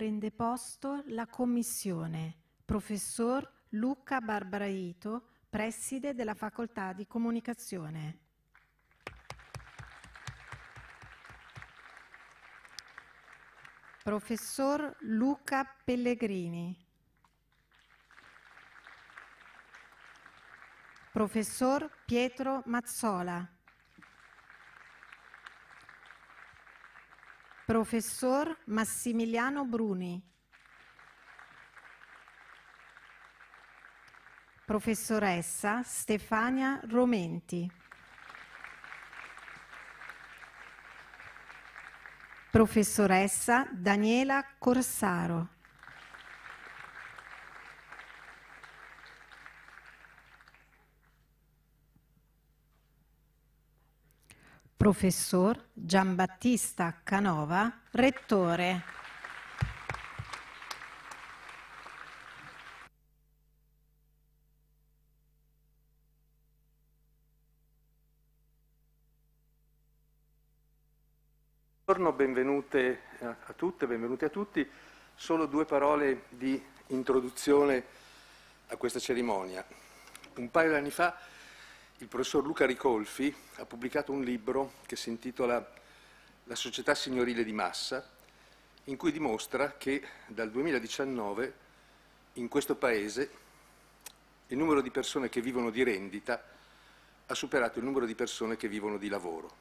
prende posto la commissione. Professor Luca Barbarito, preside della Facoltà di Comunicazione. Professor Luca Pellegrini. Professor Pietro Mazzola. Professor Massimiliano Bruni. Professoressa Stefania Romenti. Professoressa Daniela Corsaro. Professor Giambattista Canova, rettore. Buongiorno, benvenute a tutte, benvenuti a tutti. Solo due parole di introduzione a questa cerimonia. Un paio di anni fa il professor Luca Ricolfi ha pubblicato un libro che si intitola La società signorile di massa, in cui dimostra che dal 2019 in questo Paese il numero di persone che vivono di rendita ha superato il numero di persone che vivono di lavoro.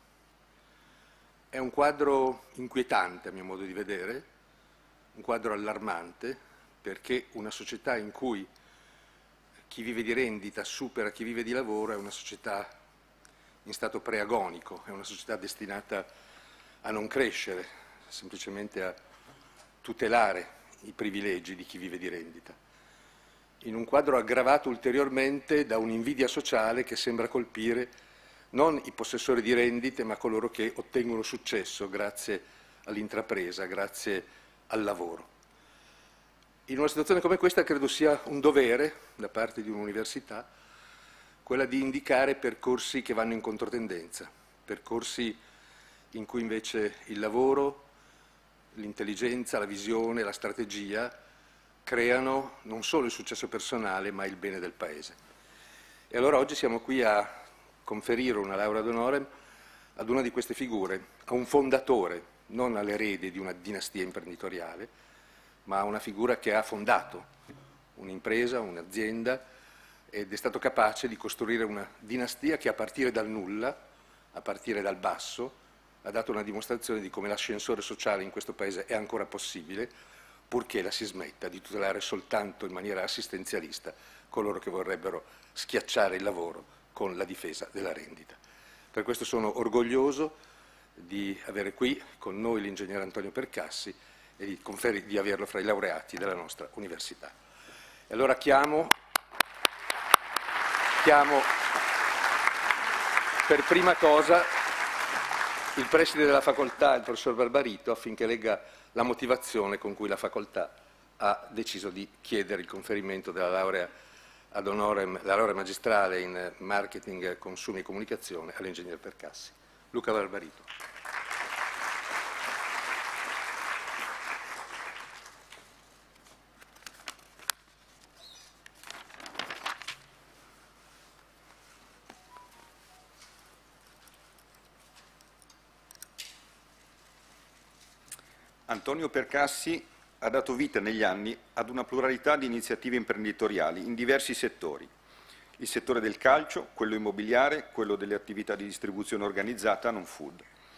È un quadro inquietante a mio modo di vedere, un quadro allarmante, perché una società in cui chi vive di rendita supera chi vive di lavoro è una società in stato preagonico, è una società destinata a non crescere, semplicemente a tutelare i privilegi di chi vive di rendita. In un quadro aggravato ulteriormente da un'invidia sociale che sembra colpire non i possessori di rendite, ma coloro che ottengono successo grazie all'intrapresa, grazie al lavoro. In una situazione come questa credo sia un dovere da parte di un'università quella di indicare percorsi che vanno in controtendenza, percorsi in cui invece il lavoro, l'intelligenza, la visione, la strategia creano non solo il successo personale ma il bene del Paese. E allora oggi siamo qui a conferire una laurea d'onore ad una di queste figure, a un fondatore, non all'erede di una dinastia imprenditoriale, ma a una figura che ha fondato un'impresa, un'azienda ed è stato capace di costruire una dinastia che a partire dal nulla, a partire dal basso, ha dato una dimostrazione di come l'ascensore sociale in questo Paese è ancora possibile, purché la si smetta di tutelare soltanto in maniera assistenzialista coloro che vorrebbero schiacciare il lavoro con la difesa della rendita. Per questo sono orgoglioso di avere qui con noi l'ingegnere Antonio Percassi e di averlo fra i laureati della nostra università. E allora chiamo per prima cosa il preside della facoltà, il professor Barbarito, affinché legga la motivazione con cui la facoltà ha deciso di chiedere il conferimento della laurea ad honorem, la laurea magistrale in marketing, consumi e comunicazione all'ingegner Percassi. Luca Barbarito. Antonio Percassi ha dato vita negli anni ad una pluralità di iniziative imprenditoriali in diversi settori. Il settore del calcio, quello immobiliare, quello delle attività di distribuzione organizzata non food.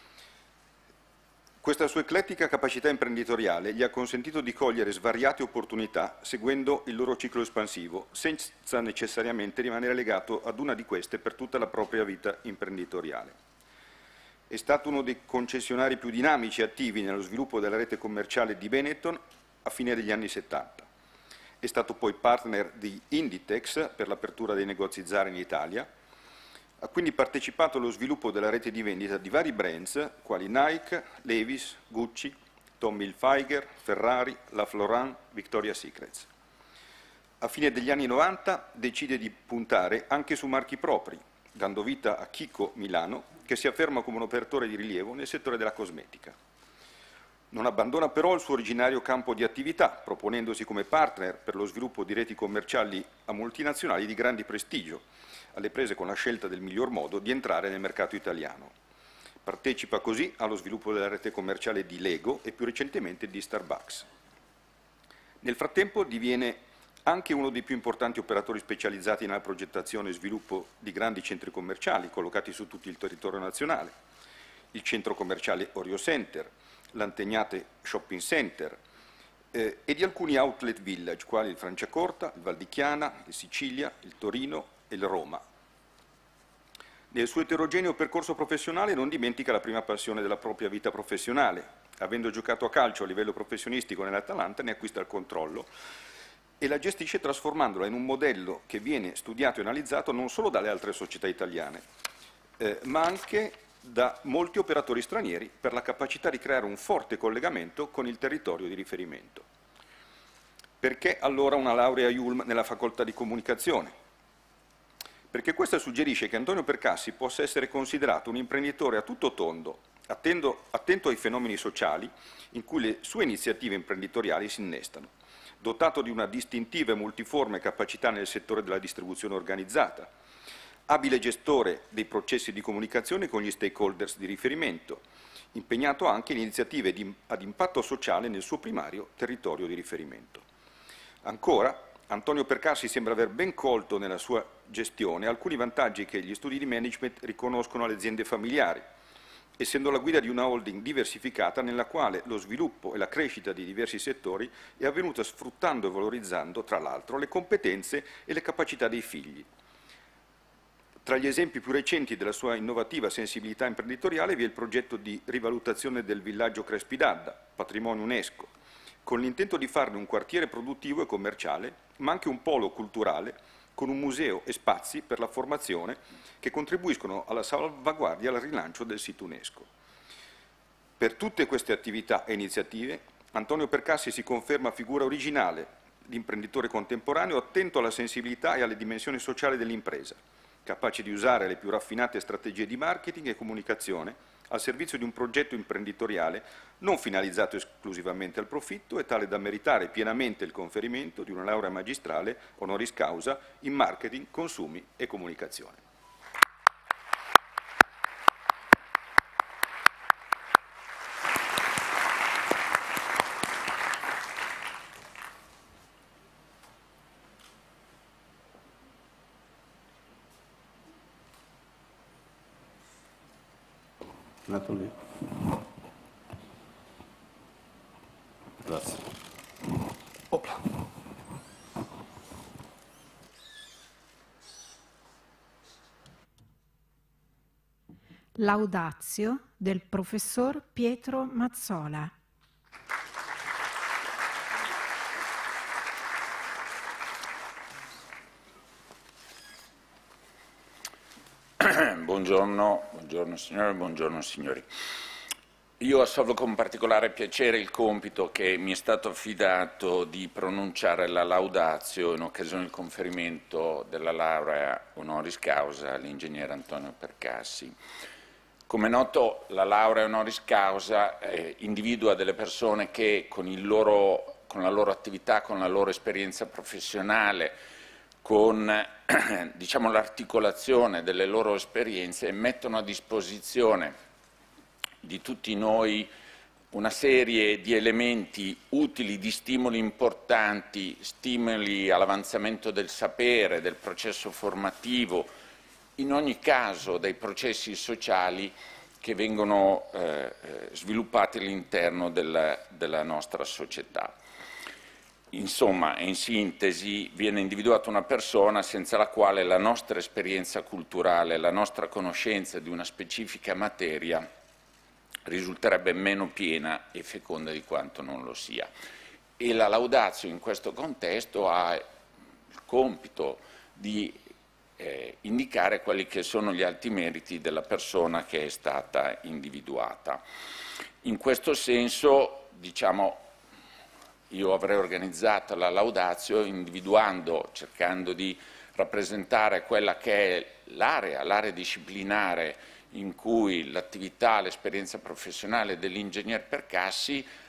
Questa sua eclettica capacità imprenditoriale gli ha consentito di cogliere svariate opportunità seguendo il loro ciclo espansivo, senza necessariamente rimanere legato ad una di queste per tutta la propria vita imprenditoriale. È stato uno dei concessionari più dinamici e attivi nello sviluppo della rete commerciale di Benetton a fine degli anni 70. È stato poi partner di Inditex per l'apertura dei negozi Zara in Italia. Ha quindi partecipato allo sviluppo della rete di vendita di vari brands quali Nike, Levi's, Gucci, Tommy Hilfiger, Ferrari, La Florent, Victoria's Secret. A fine degli anni 90 decide di puntare anche su marchi propri, dando vita a Kiko Milano, che si afferma come un operatore di rilievo nel settore della cosmetica. Non abbandona però il suo originario campo di attività, proponendosi come partner per lo sviluppo di reti commerciali a multinazionali di grande prestigio, alle prese con la scelta del miglior modo di entrare nel mercato italiano. Partecipa così allo sviluppo della rete commerciale di Lego e più recentemente di Starbucks. Nel frattempo diviene anche uno dei più importanti operatori specializzati nella progettazione e sviluppo di grandi centri commerciali collocati su tutto il territorio nazionale, il centro commerciale Orio Center, l'Antegnate Shopping Center e di alcuni outlet village, quali il Franciacorta, il Val di Chiana, il Sicilia, il Torino e il Roma. Nel suo eterogeneo percorso professionale non dimentica la prima passione della propria vita professionale. Avendo giocato a calcio a livello professionistico nell'Atalanta, ne acquista il controllo e la gestisce trasformandola in un modello che viene studiato e analizzato non solo dalle altre società italiane, ma anche da molti operatori stranieri per la capacità di creare un forte collegamento con il territorio di riferimento. Perché allora una laurea IULM nella facoltà di comunicazione? Perché questa suggerisce che Antonio Percassi possa essere considerato un imprenditore a tutto tondo, attento ai fenomeni sociali in cui le sue iniziative imprenditoriali si innestano, dotato di una distintiva e multiforme capacità nel settore della distribuzione organizzata, abile gestore dei processi di comunicazione con gli stakeholders di riferimento, impegnato anche in iniziative ad impatto sociale nel suo primario territorio di riferimento. Ancora, Antonio Percassi sembra aver ben colto nella sua gestione alcuni vantaggi che gli studi di management riconoscono alle aziende familiari, essendo la guida di una holding diversificata nella quale lo sviluppo e la crescita di diversi settori è avvenuta sfruttando e valorizzando, tra l'altro, le competenze e le capacità dei figli. Tra gli esempi più recenti della sua innovativa sensibilità imprenditoriale vi è il progetto di rivalutazione del villaggio Crespi d'Adda, patrimonio UNESCO, con l'intento di farne un quartiere produttivo e commerciale, ma anche un polo culturale, con un museo e spazi per la formazione che contribuiscono alla salvaguardia e al rilancio del sito UNESCO. Per tutte queste attività e iniziative, Antonio Percassi si conferma figura originale di imprenditore contemporaneo attento alla sensibilità e alle dimensioni sociali dell'impresa, capace di usare le più raffinate strategie di marketing e comunicazione al servizio di un progetto imprenditoriale non finalizzato esclusivamente al profitto e tale da meritare pienamente il conferimento di una laurea magistrale honoris causa in marketing, consumi e comunicazione. Nato lì. Grazie. Opla. Laudatio del professor Pietro Mazzola. Buongiorno signore, buongiorno signori. Io assolvo con particolare piacere il compito che mi è stato affidato di pronunciare la laudatio in occasione del conferimento della laurea honoris causa all'ingegnere Antonio Percassi. Come è noto, la laurea honoris causa individua delle persone che con la loro attività, con la loro esperienza professionale, con diciamo, l'articolazione delle loro esperienze mettono a disposizione di tutti noi una serie di elementi utili, di stimoli importanti, stimoli all'avanzamento del sapere, del processo formativo, in ogni caso dei processi sociali che vengono sviluppati all'interno della nostra società. Insomma, in sintesi, viene individuata una persona senza la quale la nostra esperienza culturale, la nostra conoscenza di una specifica materia risulterebbe meno piena e feconda di quanto non lo sia. E la laudatio in questo contesto ha il compito di indicare quelli che sono gli alti meriti della persona che è stata individuata. In questo senso, diciamo, io avrei organizzato la laudatio individuando, cercando di rappresentare quella che è l'area disciplinare in cui l'attività, l'esperienza professionale dell'ingegner Percassi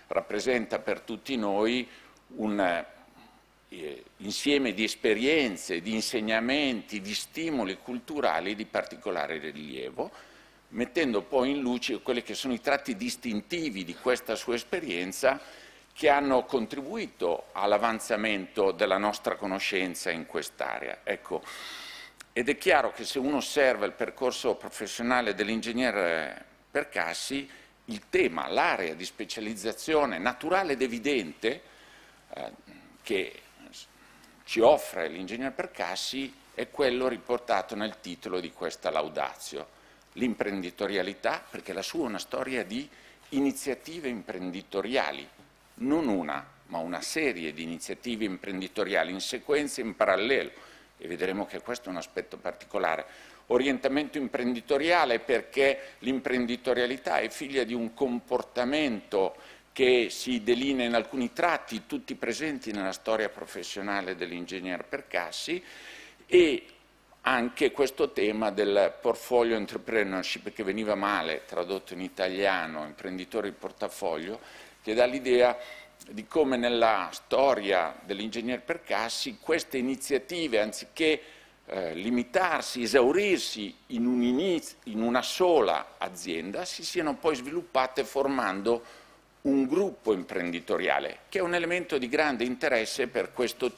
rappresenta per tutti noi un insieme di esperienze, di insegnamenti, di stimoli culturali di particolare rilievo, mettendo poi in luce quelli che sono i tratti distintivi di questa sua esperienza che hanno contribuito all'avanzamento della nostra conoscenza in quest'area. Ecco, ed è chiaro che se uno osserva il percorso professionale dell'ingegner Percassi, il tema, l'area di specializzazione naturale ed evidente che ci offre l'ingegner Percassi è quello riportato nel titolo di questa laudatio, l'imprenditorialità, perché la sua è una storia di iniziative imprenditoriali, non una, ma una serie di iniziative imprenditoriali in sequenza, in parallelo, e vedremo che questo è un aspetto particolare. Orientamento imprenditoriale perché l'imprenditorialità è figlia di un comportamento che si delinea in alcuni tratti, tutti presenti nella storia professionale dell'ingegner Percassi, e anche questo tema del portfolio entrepreneurship, che veniva male tradotto in italiano, imprenditore di portafoglio, che dà l'idea di come nella storia dell'ingegner Percassi queste iniziative, anziché limitarsi, esaurirsi in una sola azienda, si siano poi sviluppate formando un gruppo imprenditoriale, che è un elemento di grande interesse per questo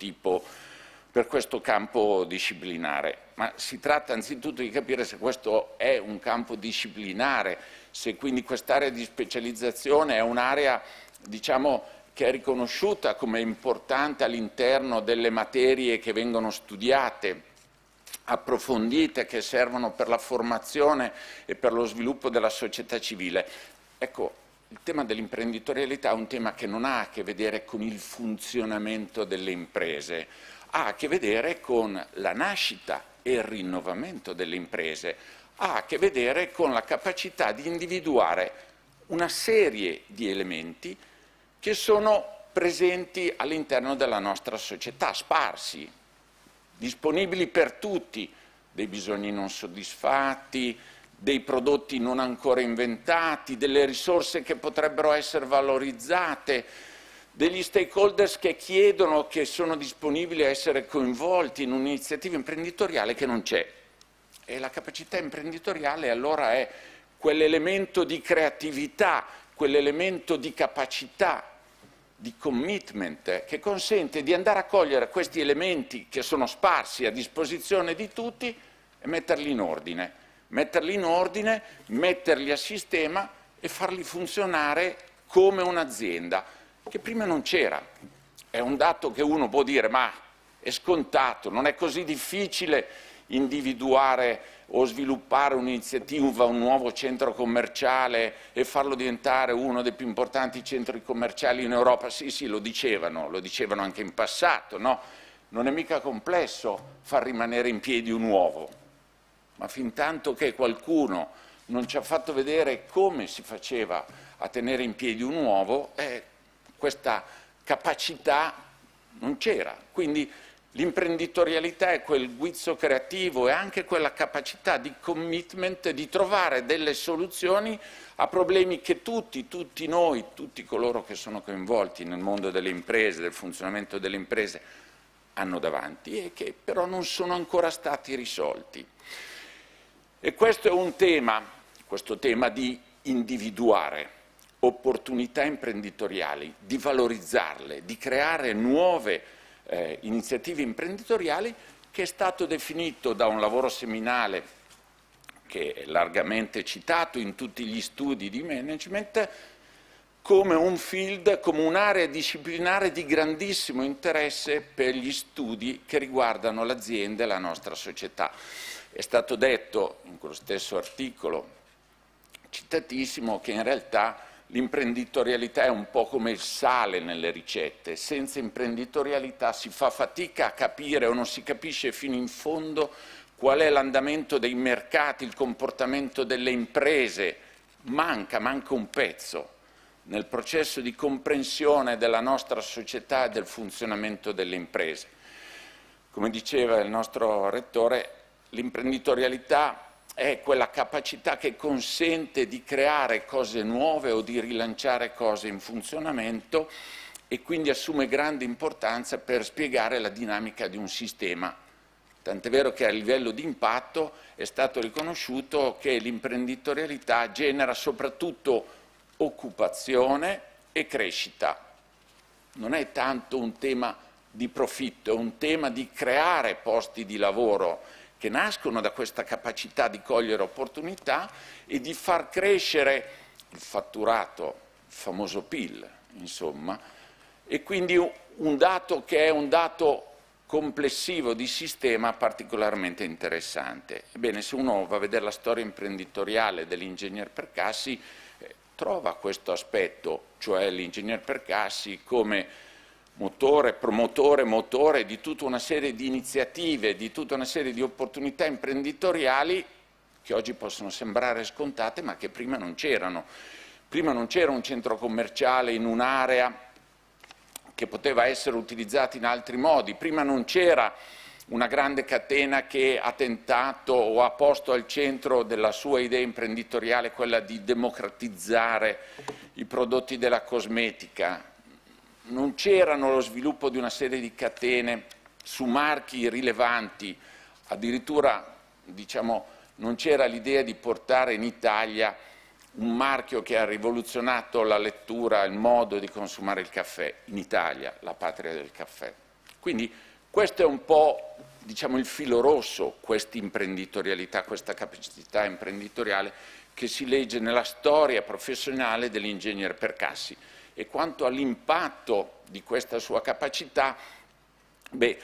campo disciplinare. Ma si tratta anzitutto di capire se questo è un campo disciplinare, se quindi quest'area di specializzazione è un'area, diciamo, che è riconosciuta come importante all'interno delle materie che vengono studiate, approfondite, che servono per la formazione e per lo sviluppo della società civile. Ecco, il tema dell'imprenditorialità è un tema che non ha a che vedere con il funzionamento delle imprese, ha a che vedere con la nascita e il rinnovamento delle imprese, ha a che vedere con la capacità di individuare una serie di elementi che sono presenti all'interno della nostra società, sparsi, disponibili per tutti, dei bisogni non soddisfatti, dei prodotti non ancora inventati, delle risorse che potrebbero essere valorizzate, degli stakeholders che chiedono, che sono disponibili a essere coinvolti in un'iniziativa imprenditoriale che non c'è. E la capacità imprenditoriale allora è quell'elemento di creatività, quell'elemento di capacità, di commitment, che consente di andare a cogliere questi elementi che sono sparsi a disposizione di tutti e metterli in ordine, metterli a sistema e farli funzionare come un'azienda, che prima non c'era. È un dato che uno può dire, ma è scontato, non è così difficile individuare o sviluppare un'iniziativa, un nuovo centro commerciale e farlo diventare uno dei più importanti centri commerciali in Europa. Sì, lo dicevano anche in passato, no? Non è mica complesso far rimanere in piedi un uovo, ma fin tanto che qualcuno non ci ha fatto vedere come si faceva a tenere in piedi un uovo, questa capacità non c'era. Quindi l'imprenditorialità è quel guizzo creativo e anche quella capacità di commitment, di trovare delle soluzioni a problemi che tutti noi, tutti coloro che sono coinvolti nel mondo delle imprese, del funzionamento delle imprese, hanno davanti e che però non sono ancora stati risolti. E questo è un tema, questo tema di individuare opportunità imprenditoriali, di valorizzarle, di creare nuove iniziative imprenditoriali, che è stato definito da un lavoro seminale che è largamente citato in tutti gli studi di management come un field, come un'area disciplinare di grandissimo interesse per gli studi che riguardano l'azienda e la nostra società. È stato detto in quello stesso articolo citatissimo che in realtà l'imprenditorialità è un po' come il sale nelle ricette. Senza imprenditorialità si fa fatica a capire o non si capisce fino in fondo qual è l'andamento dei mercati, il comportamento delle imprese. Manca un pezzo nel processo di comprensione della nostra società e del funzionamento delle imprese. Come diceva il nostro rettore, l'imprenditorialità è quella capacità che consente di creare cose nuove o di rilanciare cose in funzionamento e quindi assume grande importanza per spiegare la dinamica di un sistema. Tant'è vero che a livello di impatto è stato riconosciuto che l'imprenditorialità genera soprattutto occupazione e crescita. Non è tanto un tema di profitto, è un tema di creare posti di lavoro che nascono da questa capacità di cogliere opportunità e di far crescere il fatturato, il famoso PIL, insomma, e quindi un dato che è un dato complessivo di sistema particolarmente interessante. Ebbene, se uno va a vedere la storia imprenditoriale dell'ingegner Percassi, trova questo aspetto, cioè l'ingegner Percassi come motore, promotore, motore di tutta una serie di iniziative, di tutta una serie di opportunità imprenditoriali che oggi possono sembrare scontate ma che prima non c'erano. Prima non c'era un centro commerciale in un'area che poteva essere utilizzato in altri modi, prima non c'era una grande catena che ha tentato o ha posto al centro della sua idea imprenditoriale quella di democratizzare i prodotti della cosmetica. Non c'erano lo sviluppo di una serie di catene su marchi rilevanti, addirittura diciamo, non c'era l'idea di portare in Italia un marchio che ha rivoluzionato la lettura, il modo di consumare il caffè, in Italia, la patria del caffè. Quindi questo è un po' diciamo, il filo rosso, questa imprenditorialità, questa capacità imprenditoriale che si legge nella storia professionale dell'ingegner Percassi. E quanto all'impatto di questa sua capacità, beh,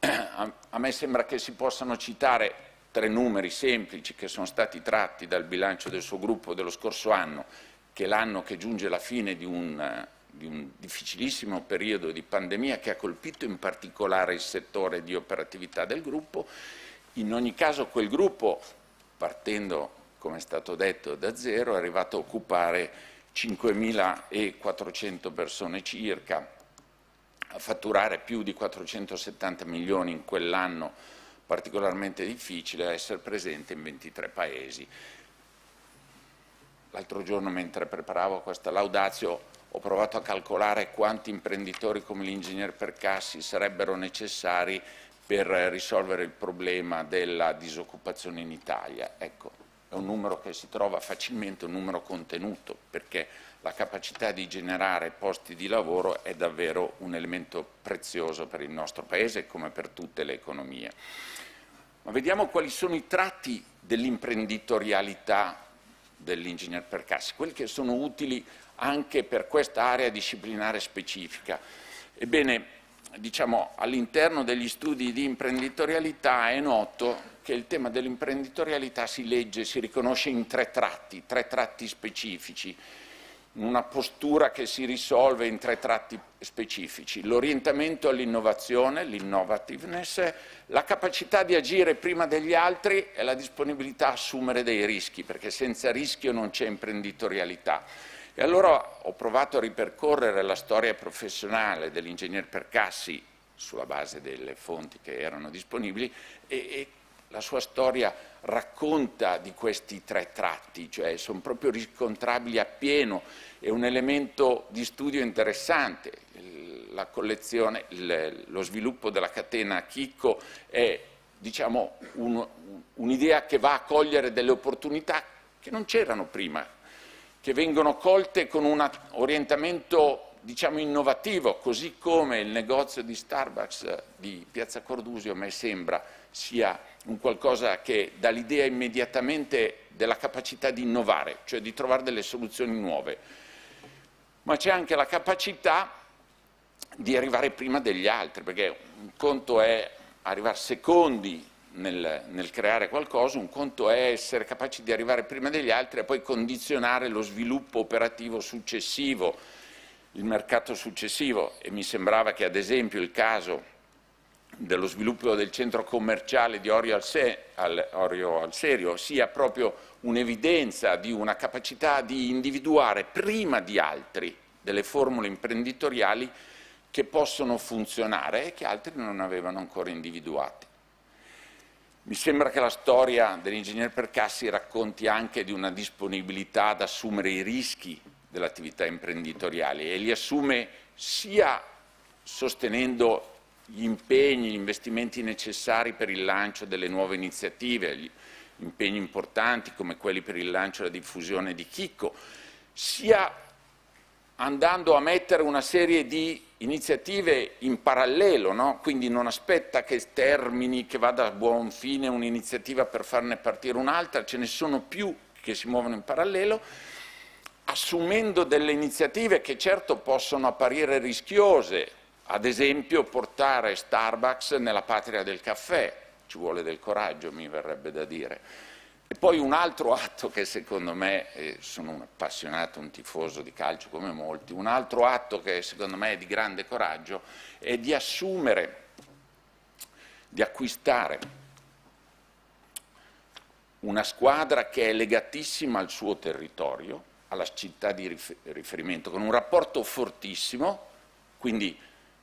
a me sembra che si possano citare 3 numeri semplici che sono stati tratti dal bilancio del suo gruppo dello scorso anno, che è l'anno che giunge alla fine di un difficilissimo periodo di pandemia che ha colpito in particolare il settore di operatività del gruppo. In ogni caso quel gruppo, partendo, come è stato detto, da zero, è arrivato a occupare 5.400 persone circa, a fatturare più di 470 milioni in quell'anno particolarmente difficile, a essere presente in 23 paesi. L'altro giorno, mentre preparavo questa laudatio, ho provato a calcolare quanti imprenditori come l'ingegner Percassi sarebbero necessari per risolvere il problema della disoccupazione in Italia. Ecco, è un numero che si trova facilmente, un numero contenuto, perché la capacità di generare posti di lavoro è davvero un elemento prezioso per il nostro Paese, come per tutte le economie. Ma vediamo quali sono i tratti dell'imprenditorialità dell'ingegner Percassi, quelli che sono utili anche per questa area disciplinare specifica. Ebbene, diciamo, all'interno degli studi di imprenditorialità è noto che il tema dell'imprenditorialità si legge, si riconosce in 3 tratti specifici, una postura che si risolve in 3 tratti specifici: l'orientamento all'innovazione, l'innovativeness, la capacità di agire prima degli altri e la disponibilità a assumere dei rischi, perché senza rischio non c'è imprenditorialità. E allora ho provato a ripercorrere la storia professionale dell'ingegner Percassi sulla base delle fonti che erano disponibili e la sua storia racconta di questi 3 tratti, cioè sono proprio riscontrabili appieno, è un elemento di studio interessante. La collezione, lo sviluppo della catena Chicco è diciamo, un'idea che va a cogliere delle opportunità che non c'erano prima, che vengono colte con un orientamento diciamo innovativo, così come il negozio di Starbucks di Piazza Cordusio a me sembra sia un qualcosa che dà l'idea immediatamente della capacità di innovare, cioè di trovare delle soluzioni nuove. Ma c'è anche la capacità di arrivare prima degli altri, perché un conto è arrivare secondi nel creare qualcosa, un conto è essere capaci di arrivare prima degli altri e poi condizionare lo sviluppo operativo successivo, il mercato successivo. E mi sembrava che ad esempio il caso dello sviluppo del centro commerciale di Orio al Serio sia proprio un'evidenza di una capacità di individuare prima di altri delle formule imprenditoriali che possono funzionare e che altri non avevano ancora individuate. Mi sembra che la storia dell'ingegner Percassi racconti anche di una disponibilità ad assumere i rischi dell'attività imprenditoriale e li assume sia sostenendo gli impegni, gli investimenti necessari per il lancio delle nuove iniziative, gli impegni importanti come quelli per il lancio e la diffusione di Chicco, sia andando a mettere una serie di iniziative in parallelo, no? Quindi non aspetta che termini, che vada a buon fine un'iniziativa per farne partire un'altra, ce ne sono più che si muovono in parallelo, assumendo delle iniziative che certo possono apparire rischiose, ad esempio portare Starbucks nella patria del caffè, ci vuole del coraggio, mi verrebbe da dire. E poi un altro atto che secondo me, sono un appassionato, un tifoso di calcio come molti, un altro atto che secondo me è di grande coraggio è di assumere, di acquistare una squadra che è legatissima al suo territorio, alla città di riferimento, con un rapporto fortissimo, quindi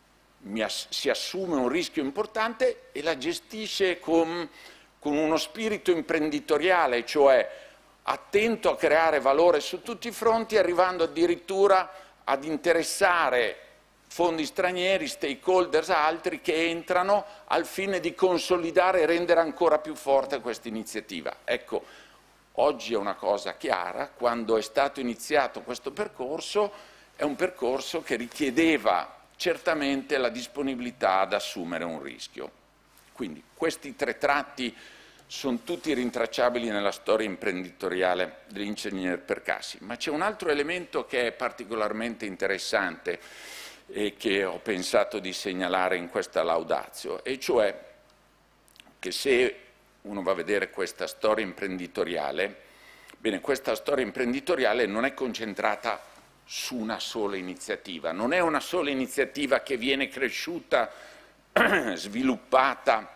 si assume un rischio importante e la gestisce con uno spirito imprenditoriale, cioè attento a creare valore su tutti i fronti, arrivando addirittura ad interessare fondi stranieri, stakeholders, altri che entrano al fine di consolidare e rendere ancora più forte questa iniziativa. Ecco, oggi è una cosa chiara, quando è stato iniziato questo percorso, è un percorso che richiedeva certamente la disponibilità ad assumere un rischio. Quindi questi tre tratti sono tutti rintracciabili nella storia imprenditoriale dell'ingegner Percassi, ma c'è un altro elemento che è particolarmente interessante e che ho pensato di segnalare in questa laudatio, e cioè che se uno va a vedere questa storia imprenditoriale, bene, questa storia imprenditoriale non è concentrata su una sola iniziativa, non è una sola iniziativa che viene cresciuta, sviluppata,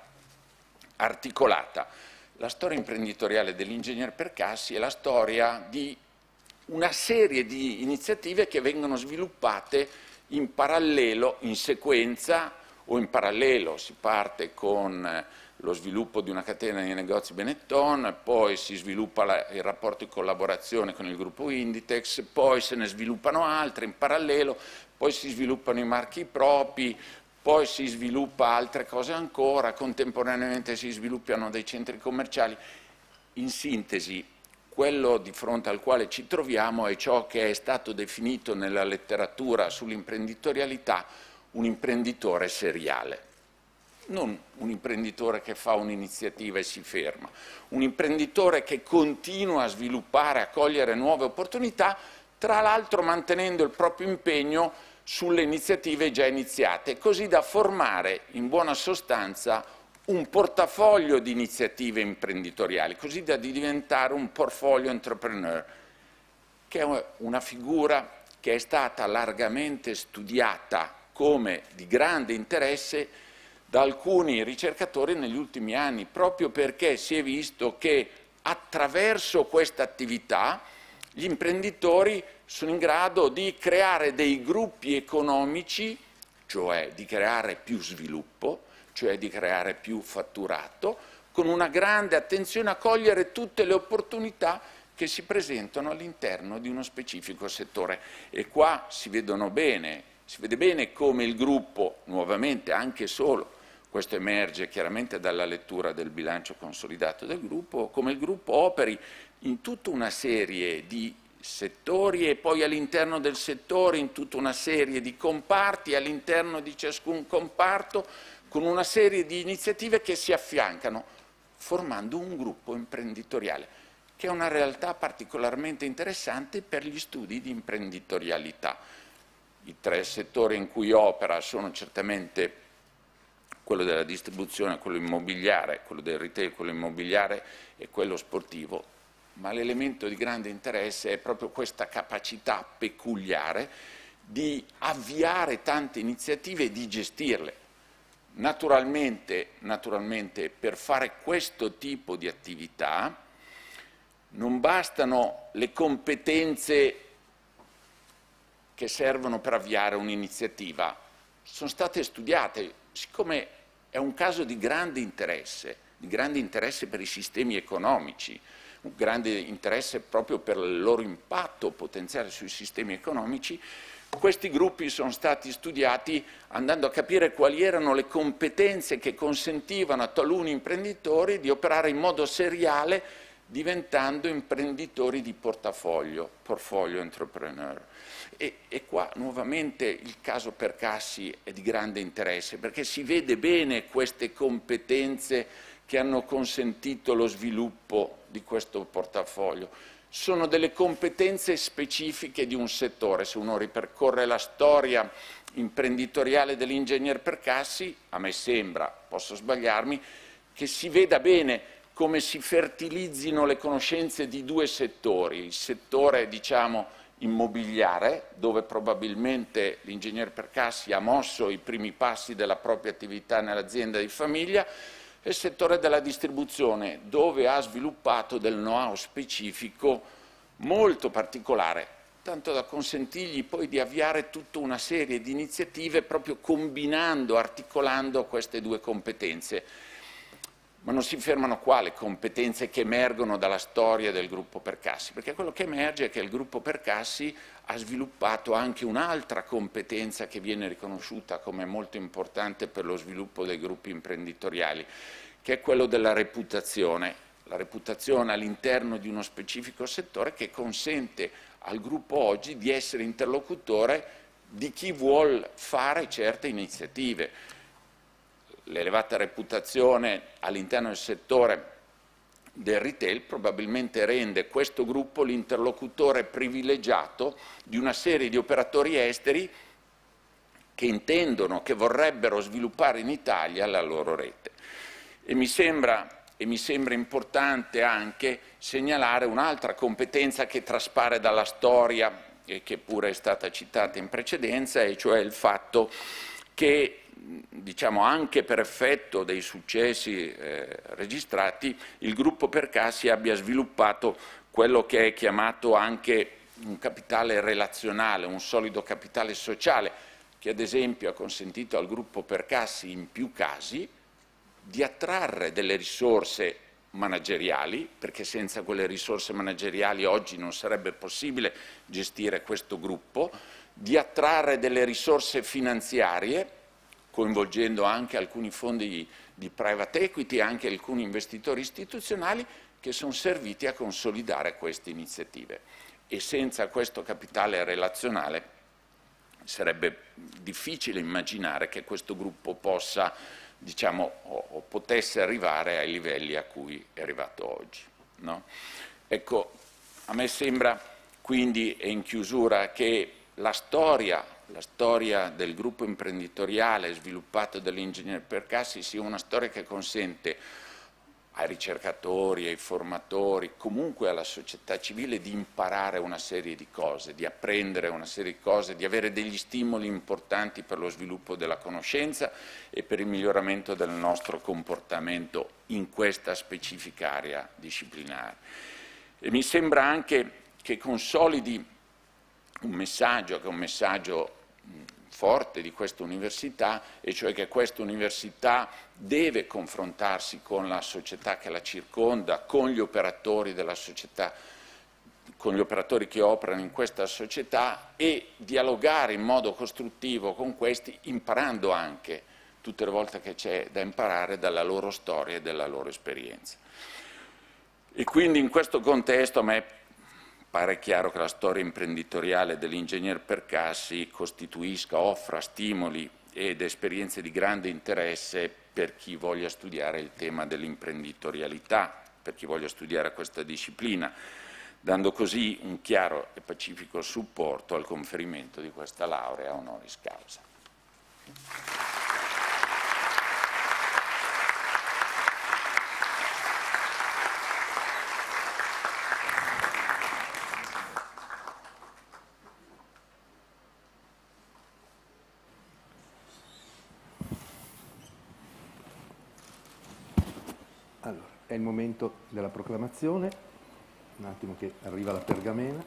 articolata. La storia imprenditoriale dell'ingegner Percassi è la storia di una serie di iniziative che vengono sviluppate in parallelo, in sequenza o in parallelo. Si parte con lo sviluppo di una catena di negozi Benetton, poi si sviluppa il rapporto di collaborazione con il gruppo Inditex, poi se ne sviluppano altre in parallelo, poi si sviluppano i marchi propri, poi si sviluppa altre cose ancora, contemporaneamente si sviluppano dei centri commerciali. In sintesi, quello di fronte al quale ci troviamo è ciò che è stato definito nella letteratura sull'imprenditorialità un imprenditore seriale. Non un imprenditore che fa un'iniziativa e si ferma, un imprenditore che continua a sviluppare, a cogliere nuove opportunità, tra l'altro mantenendo il proprio impegno sulle iniziative già iniziate, così da formare in buona sostanza un portafoglio di iniziative imprenditoriali, così da diventare un portfolio entrepreneur, che è una figura che è stata largamente studiata come di grande interesse da alcuni ricercatori negli ultimi anni, proprio perché si è visto che attraverso questa attività gli imprenditori sono in grado di creare dei gruppi economici, cioè di creare più sviluppo, cioè di creare più fatturato, con una grande attenzione a cogliere tutte le opportunità che si presentano all'interno di uno specifico settore. E qua si vede bene come il gruppo, nuovamente anche solo, questo emerge chiaramente dalla lettura del bilancio consolidato del gruppo, come il gruppo operi in tutta una serie di settori e poi all'interno del settore in tutta una serie di comparti, all'interno di ciascun comparto, con una serie di iniziative che si affiancano, formando un gruppo imprenditoriale, che è una realtà particolarmente interessante per gli studi di imprenditorialità. I tre settori in cui opera sono certamente quello della distribuzione, quello immobiliare, quello del retail, quello immobiliare e quello sportivo, ma l'elemento di grande interesse è proprio questa capacità peculiare di avviare tante iniziative e di gestirle. Naturalmente per fare questo tipo di attività non bastano le competenze che servono per avviare un'iniziativa, sono state studiate, siccome è un caso di grande interesse per i sistemi economici, un grande interesse proprio per il loro impatto potenziale sui sistemi economici. Questi gruppi sono stati studiati andando a capire quali erano le competenze che consentivano a taluni imprenditori di operare in modo seriale diventando imprenditori di portafoglio entrepreneur. E qua nuovamente il caso Percassi è di grande interesse perché si vede bene queste competenze che hanno consentito lo sviluppo di questo portafoglio. Sono delle competenze specifiche di un settore. Se uno ripercorre la storia imprenditoriale dell'ingegner Percassi, a me sembra, posso sbagliarmi, che si veda bene come si fertilizzino le conoscenze di due settori, il settore diciamo immobiliare, dove probabilmente l'ingegner Percassi ha mosso i primi passi della propria attività nell'azienda di famiglia, e il settore della distribuzione, dove ha sviluppato del know-how specifico molto particolare, tanto da consentirgli poi di avviare tutta una serie di iniziative proprio combinando, articolando queste due competenze. Ma non si fermano qua le competenze che emergono dalla storia del gruppo Percassi, perché quello che emerge è che il gruppo Percassi ha sviluppato anche un'altra competenza che viene riconosciuta come molto importante per lo sviluppo dei gruppi imprenditoriali, che è quello della reputazione. La reputazione all'interno di uno specifico settore che consente al gruppo oggi di essere interlocutore di chi vuol fare certe iniziative. L'elevata reputazione all'interno del settore del retail probabilmente rende questo gruppo l'interlocutore privilegiato di una serie di operatori esteri che intendono, che vorrebbero sviluppare in Italia la loro rete. E mi sembra importante anche segnalare un'altra competenza che traspare dalla storia e che pure è stata citata in precedenza, e cioè il fatto che diciamo anche per effetto dei successi registrati, il gruppo Percassi abbia sviluppato quello che è chiamato anche un capitale relazionale, un solido capitale sociale, che ad esempio ha consentito al gruppo Percassi in più casi di attrarre delle risorse manageriali, perché senza quelle risorse manageriali oggi non sarebbe possibile gestire questo gruppo, di attrarre delle risorse finanziarie, coinvolgendo anche alcuni fondi di private equity e anche alcuni investitori istituzionali che sono serviti a consolidare queste iniziative. E senza questo capitale relazionale sarebbe difficile immaginare che questo gruppo possa, diciamo, o potesse arrivare ai livelli a cui è arrivato oggi, no? Ecco, a me sembra quindi, e in chiusura, che la storia del gruppo imprenditoriale sviluppato dall'ingegner Percassi sia una storia che consente ai ricercatori, ai formatori, comunque alla società civile di imparare una serie di cose, di apprendere una serie di cose, di avere degli stimoli importanti per lo sviluppo della conoscenza e per il miglioramento del nostro comportamento in questa specifica area disciplinare. E mi sembra anche che consolidi un messaggio che è un messaggio forte di questa università, e cioè che questa università deve confrontarsi con la società che la circonda, con gli operatori della società, con gli operatori che operano in questa società, e dialogare in modo costruttivo con questi, imparando anche tutte le volte che c'è da imparare dalla loro storia e dalla loro esperienza. E quindi in questo contesto a me pare chiaro che la storia imprenditoriale dell'ingegner Percassi offra stimoli ed esperienze di grande interesse per chi voglia studiare il tema dell'imprenditorialità, per chi voglia studiare questa disciplina, dando così un chiaro e pacifico supporto al conferimento di questa laurea honoris causa. Allora, è il momento della proclamazione, un attimo che arriva la pergamena.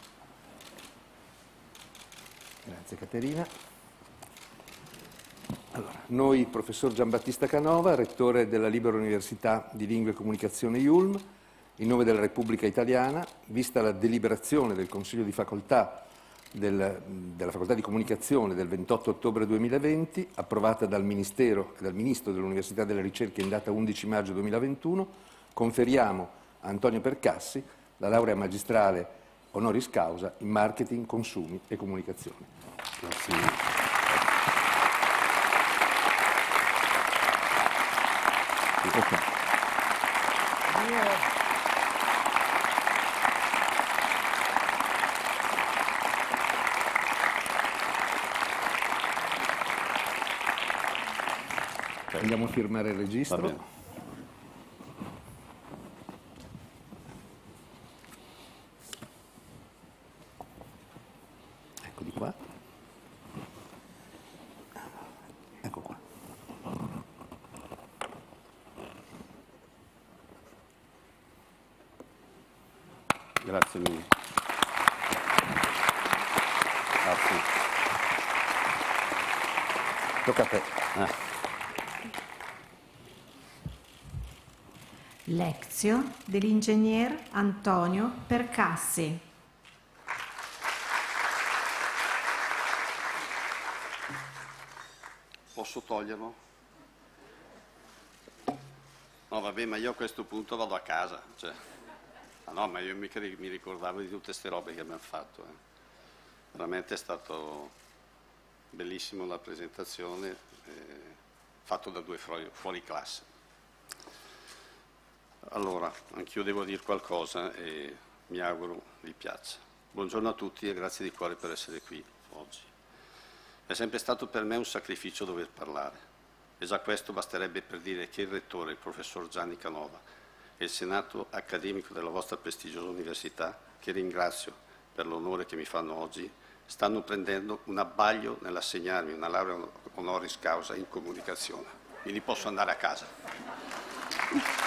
Grazie Caterina. Allora, noi, professor Giambattista Canova, rettore della Libera Università di Lingua e Comunicazione IULM, in nome della Repubblica Italiana, vista la deliberazione del Consiglio di Facoltà della Facoltà di Comunicazione del 28 ottobre 2020, approvata dal Ministero e dal Ministro dell'Università e della Ricerca in data 11 maggio 2021, conferiamo a Antonio Percassi la laurea magistrale honoris causa in Marketing, Consumi e Comunicazione. Grazie. Andiamo a firmare il Va registro. bene. Ecco di qua. Ecco qua. Grazie mille. Grazie. Tocca a te. Lezio dell'ingegner Antonio Percassi. Posso toglierlo? No, vabbè, ma io a questo punto vado a casa. Cioè. Ah, no, ma io mica mi ricordavo di tutte queste robe che abbiamo fatto. Veramente è stato bellissimo la presentazione, fatto da due fuori classe. Allora, anch'io devo dire qualcosa e mi auguro vi piaccia. Buongiorno a tutti e grazie di cuore per essere qui oggi. È sempre stato per me un sacrificio dover parlare e già questo basterebbe per dire che il rettore, il professor Gianni Canova e il senato accademico della vostra prestigiosa università, che ringrazio per l'onore che mi fanno oggi, stanno prendendo un abbaglio nell'assegnarmi una laurea honoris causa in comunicazione. Quindi posso andare a casa.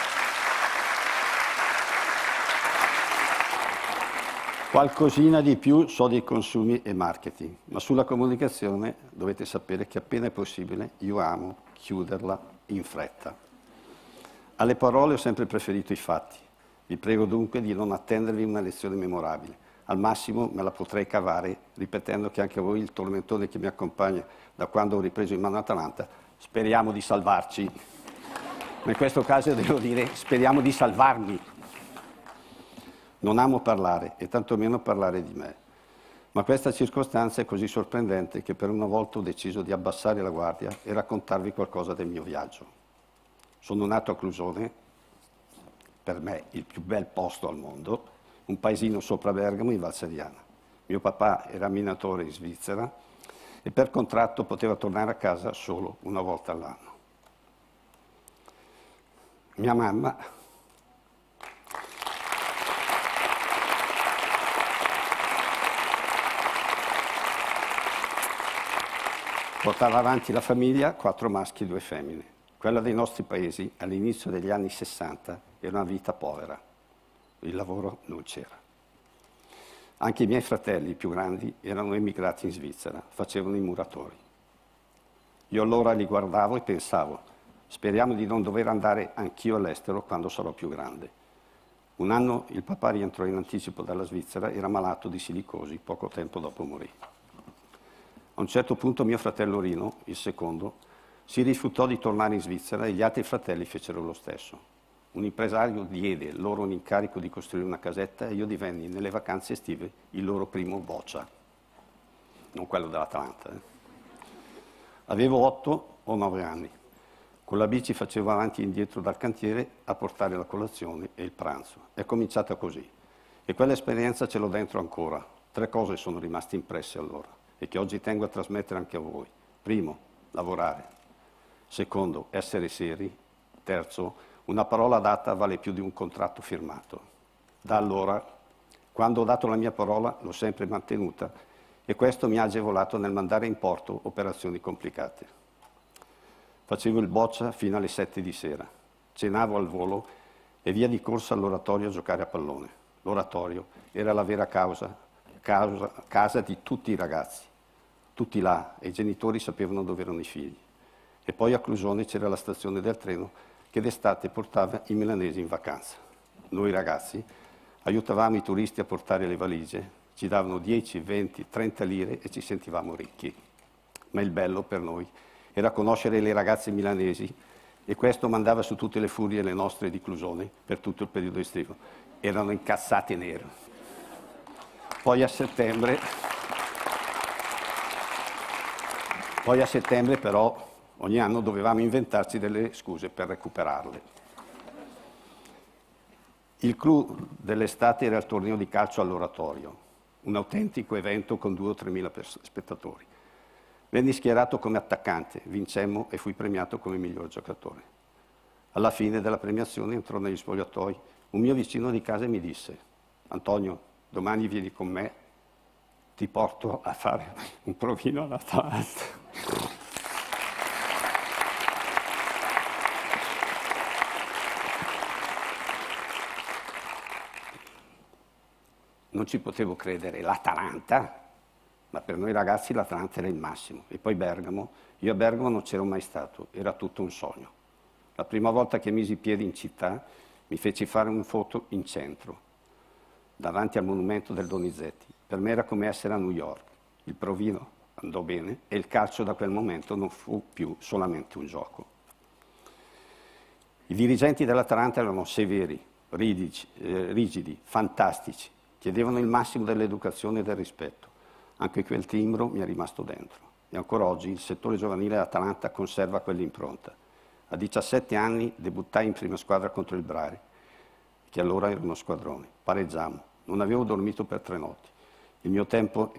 Qualcosina di più so di consumi e marketing, ma sulla comunicazione dovete sapere che appena è possibile io amo chiuderla in fretta. Alle parole ho sempre preferito i fatti. Vi prego dunque di non attendervi una lezione memorabile. Al massimo me la potrei cavare ripetendo che anche voi il tormentone che mi accompagna da quando ho ripreso in mano Atalanta, speriamo di salvarci. Ma in questo caso devo dire speriamo di salvarmi. Non amo parlare e tantomeno parlare di me, ma questa circostanza è così sorprendente che per una volta ho deciso di abbassare la guardia e raccontarvi qualcosa del mio viaggio. Sono nato a Clusone, per me il più bel posto al mondo, un paesino sopra Bergamo in Val Seriana. Mio papà era minatore in Svizzera e per contratto poteva tornare a casa solo una volta all'anno. Mia mamma portava avanti la famiglia, 4 maschi e 2 femmine. Quella dei nostri paesi, all'inizio degli anni 60, era una vita povera. Il lavoro non c'era. Anche i miei fratelli più grandi erano emigrati in Svizzera, facevano i muratori. Io allora li guardavo e pensavo, speriamo di non dover andare anch'io all'estero quando sarò più grande. Un anno il papà rientrò in anticipo dalla Svizzera, era malato di silicosi, poco tempo dopo morì. A un certo punto mio fratello Rino, il secondo, si rifiutò di tornare in Svizzera e gli altri fratelli fecero lo stesso. Un impresario diede loro un incarico di costruire una casetta e io divenni nelle vacanze estive il loro primo boccia, non quello dell'Atalanta. Avevo 8 o 9 anni. Con la bici facevo avanti e indietro dal cantiere a portare la colazione e il pranzo. È cominciata così. E quell'esperienza ce l'ho dentro ancora. 3 cose sono rimaste impresse allora e che oggi tengo a trasmettere anche a voi. Primo, lavorare. Secondo, essere seri. Terzo, una parola data vale più di un contratto firmato. Da allora, quando ho dato la mia parola, l'ho sempre mantenuta e questo mi ha agevolato nel mandare in porto operazioni complicate. Facevo il boccia fino alle 7 di sera, cenavo al volo e via di corsa all'oratorio a giocare a pallone. L'oratorio era la vera casa di tutti i ragazzi. tutti là, e i genitori sapevano dove erano i figli. E poi a Clusone c'era la stazione del treno che d'estate portava i milanesi in vacanza. Noi ragazzi aiutavamo i turisti a portare le valigie, ci davano 10, 20, 30 lire e ci sentivamo ricchi. Ma il bello per noi era conoscere le ragazze milanesi, e questo mandava su tutte le furie le nostre di Clusone per tutto il periodo estivo. Erano incazzate nere. Poi a settembre però ogni anno dovevamo inventarci delle scuse per recuperarle. Il clou dell'estate era il torneo di calcio all'Oratorio, un autentico evento con 2.000 o 3.000 spettatori. Venni schierato come attaccante, vincemmo e fui premiato come miglior giocatore. Alla fine della premiazione entrò negli spogliatoi un mio vicino di casa e mi disse: Antonio, domani vieni con me, ti porto a fare un provino all'Atalanta. Non ci potevo credere, l'Atalanta? Ma per noi ragazzi l'Atalanta era il massimo. E poi Bergamo, io a Bergamo non c'ero mai stato, era tutto un sogno. La prima volta che misi piedi in città mi feci fare un foto in centro, davanti al monumento del Donizetti. Per me era come essere a New York. Il provino andò bene e il calcio da quel momento non fu più solamente un gioco. I dirigenti dell'Atalanta erano severi, rigidi, fantastici, chiedevano il massimo dell'educazione e del rispetto. Anche quel timbro mi è rimasto dentro. E ancora oggi il settore giovanile dell'Atalanta conserva quell'impronta. A 17 anni debuttai in prima squadra contro il Bari, che allora era uno squadrone. Pareggiamo. Non avevo dormito per 3 notti. Il mio tempo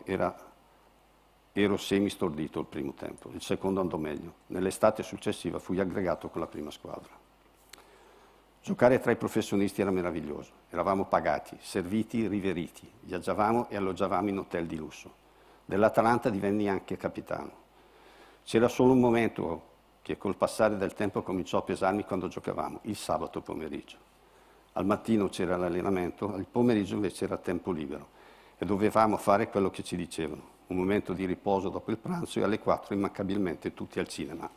ero semi-stordito il primo tempo, il secondo andò meglio. Nell'estate successiva fui aggregato con la prima squadra. Giocare tra i professionisti era meraviglioso. Eravamo pagati, serviti, riveriti. Viaggiavamo e alloggiavamo in hotel di lusso. Dell'Atalanta divenni anche capitano. C'era solo un momento che col passare del tempo cominciò a pesarmi quando giocavamo, il sabato pomeriggio. Al mattino c'era l'allenamento, al pomeriggio invece era tempo libero e dovevamo fare quello che ci dicevano. Un momento di riposo dopo il pranzo e alle 4 immancabilmente tutti al cinema.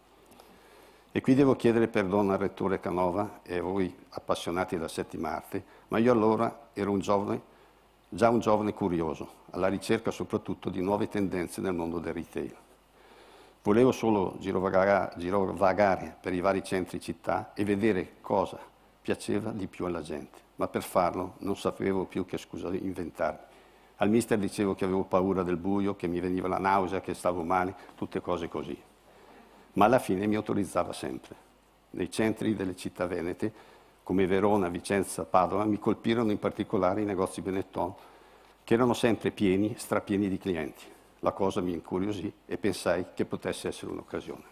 E qui devo chiedere perdono al rettore Canova e a voi appassionati della settima arte, ma io allora ero già un giovane curioso, alla ricerca soprattutto di nuove tendenze nel mondo del retail. Volevo solo girovagare per i vari centri città e vedere cosa piaceva di più alla gente, ma per farlo non sapevo più che scusa inventarmi. Al mister dicevo che avevo paura del buio, che mi veniva la nausea, che stavo male, tutte cose così. Ma alla fine mi autorizzava sempre. Nei centri delle città venete, come Verona, Vicenza, Padova, mi colpirono in particolare i negozi Benetton, che erano sempre pieni, strapieni di clienti. La cosa mi incuriosì e pensai che potesse essere un'occasione.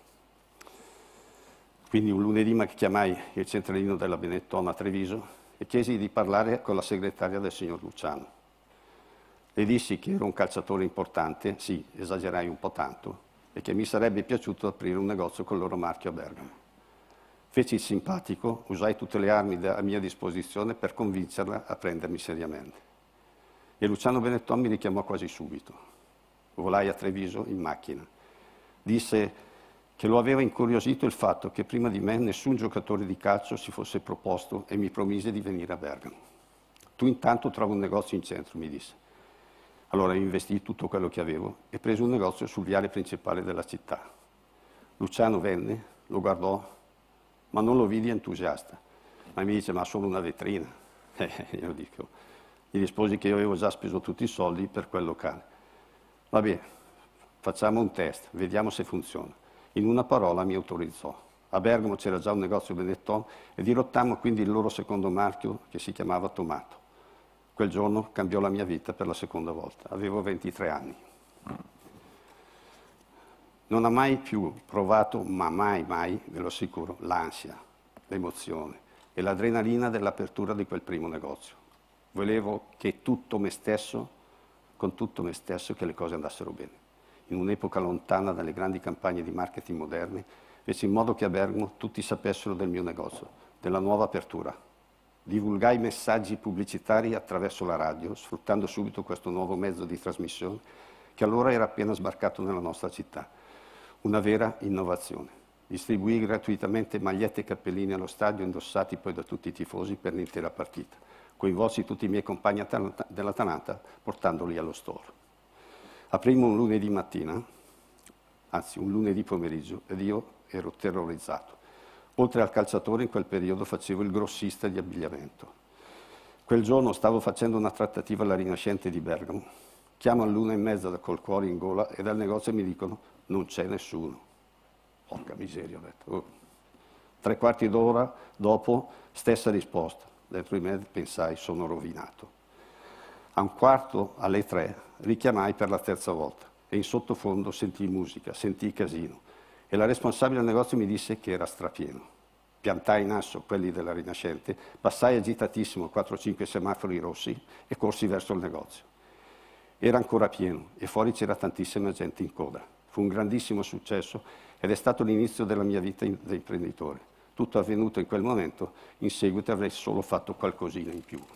Quindi un lunedì chiamai il centralino della Benetton a Treviso e chiesi di parlare con la segretaria del signor Luciano. Le dissi che ero un calciatore importante, sì, esagerai un po' tanto, e che mi sarebbe piaciuto aprire un negozio col loro marchio a Bergamo. Feci il simpatico, usai tutte le armi a mia disposizione per convincerla a prendermi seriamente. E Luciano Benetton mi richiamò quasi subito. Volai a Treviso in macchina. Disse che lo aveva incuriosito il fatto che prima di me nessun giocatore di calcio si fosse proposto e mi promise di venire a Bergamo. Tu intanto trova un negozio in centro, mi disse. Allora investii tutto quello che avevo e presi un negozio sul viale principale della città. Luciano venne, lo guardò, ma non lo vidi entusiasta. Ma mi dice, ma solo una vetrina. Io dico, gli risposi che io avevo già speso tutti i soldi per quel locale. Va bene, facciamo un test, vediamo se funziona. In una parola mi autorizzò. A Bergamo c'era già un negozio Benetton e dirottammo quindi il loro secondo marchio che si chiamava Tomato. Quel giorno cambiò la mia vita per la seconda volta. Avevo 23 anni. Non ho mai più provato, ma mai, ve lo assicuro, l'ansia, l'emozione e l'adrenalina dell'apertura di quel primo negozio. Volevo che con tutto me stesso, che le cose andassero bene. In un'epoca lontana dalle grandi campagne di marketing moderne, feci in modo che a Bergamo tutti sapessero del mio negozio, della nuova apertura. Divulgai messaggi pubblicitari attraverso la radio, sfruttando subito questo nuovo mezzo di trasmissione che allora era appena sbarcato nella nostra città. Una vera innovazione. Distribuì gratuitamente magliette e cappellini allo stadio, indossati poi da tutti i tifosi per l'intera partita. Coinvolsi tutti i miei compagni dell'Atalanta, portandoli allo store. Aprimmo un lunedì mattina, anzi un lunedì pomeriggio, ed io ero terrorizzato. Oltre al calciatore, in quel periodo facevo il grossista di abbigliamento. Quel giorno stavo facendo una trattativa alla Rinascente di Bergamo. Chiamo all'1:30 col cuore in gola e dal negozio mi dicono: non c'è nessuno. Porca miseria, ho detto. Oh. 3/4 d'ora dopo, stessa risposta. Dentro di me pensai: sono rovinato. A 2:45 richiamai per la terza volta e in sottofondo sentii musica, sentii casino e la responsabile del negozio mi disse che era strapieno. Piantai in asso quelli della Rinascente, passai agitatissimo 4-5 semafori rossi e corsi verso il negozio. Era ancora pieno e fuori c'era tantissima gente in coda. Fu un grandissimo successo ed è stato l'inizio della mia vita da imprenditore. Tutto avvenuto in quel momento, in seguito avrei solo fatto qualcosina in più.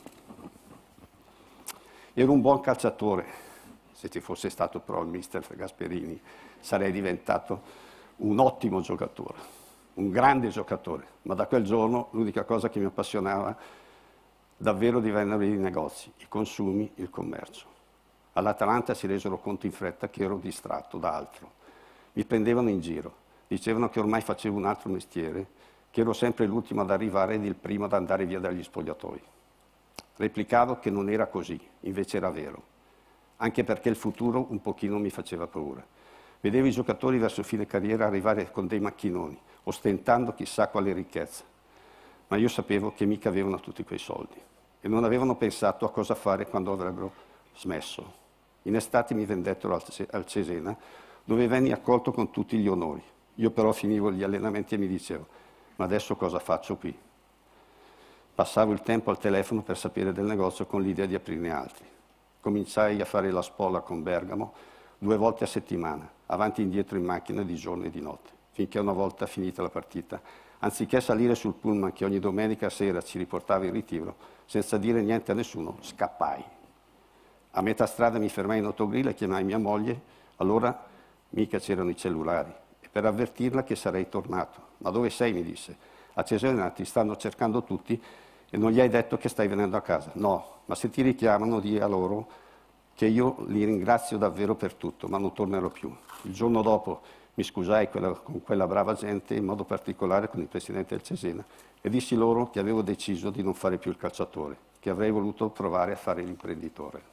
Ero un buon calciatore, se ci fosse stato però il mister Gasperini sarei diventato un ottimo giocatore, un grande giocatore, ma da quel giorno l'unica cosa che mi appassionava davvero divennero i negozi, i consumi, il commercio. All'Atalanta si resero conto in fretta che ero distratto da altro. Mi prendevano in giro, dicevano che ormai facevo un altro mestiere, che ero sempre l'ultimo ad arrivare ed il primo ad andare via dagli spogliatoi. Replicavo che non era così, invece era vero, anche perché il futuro un pochino mi faceva paura. Vedevo i giocatori verso fine carriera arrivare con dei macchinoni, ostentando chissà quale ricchezza, ma io sapevo che mica avevano tutti quei soldi e non avevano pensato a cosa fare quando avrebbero smesso. In estate mi vendettero al Cesena, dove venni accolto con tutti gli onori. Io però finivo gli allenamenti e mi dicevo: ma adesso cosa faccio qui? Passavo il tempo al telefono per sapere del negozio con l'idea di aprirne altri. Cominciai a fare la spola con Bergamo 2 volte a settimana, avanti e indietro in macchina di giorno e di notte, finché una volta finita la partita, anziché salire sul pullman che ogni domenica sera ci riportava in ritiro, senza dire niente a nessuno, scappai. A metà strada mi fermai in autogrill e chiamai mia moglie, allora mica c'erano i cellulari, e per avvertirla che sarei tornato. Ma dove sei? Mi disse. A Cesena ti stanno cercando tutti e non gli hai detto che stai venendo a casa. No, ma se ti richiamano di a loro che io li ringrazio davvero per tutto, ma non tornerò più. Il giorno dopo mi scusai con quella brava gente, in modo particolare con il presidente del Cesena, e dissi loro che avevo deciso di non fare più il calciatore, che avrei voluto provare a fare l'imprenditore.